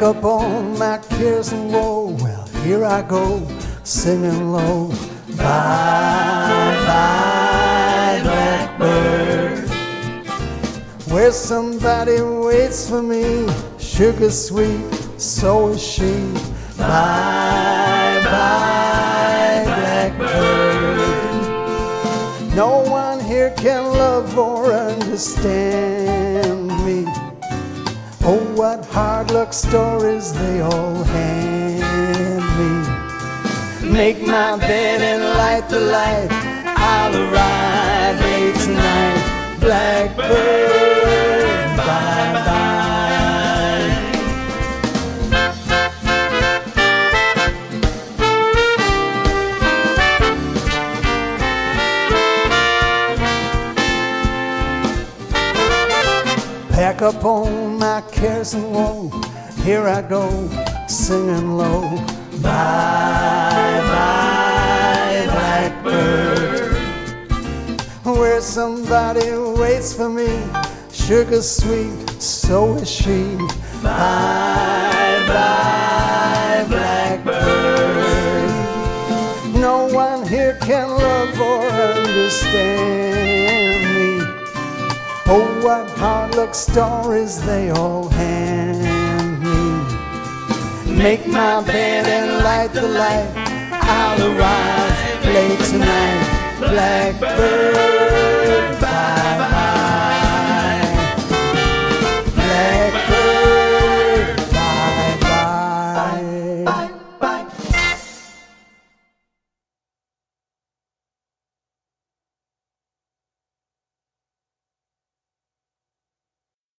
Pack up all my cares and woe. Well, here I go, singing low. Bye, bye, blackbird. Where somebody waits for me, sugar sweet, so is she. Bye, bye, blackbird. No one here can love or understand me. Oh, what hard luck stories they all hand me. Make my bed and light the light. I'll arrive late tonight. Blackbird, bye bye. Pack up all my cares and woe. Here I go, singing low. Bye, bye, blackbird. Where somebody waits for me, sugar sweet, so is she. Bye, bye, blackbird. No one here can love or understand me. Oh, what hard luck stories they all hand me. Make my bed and light the light. I'll arrive late tonight. Blackbird.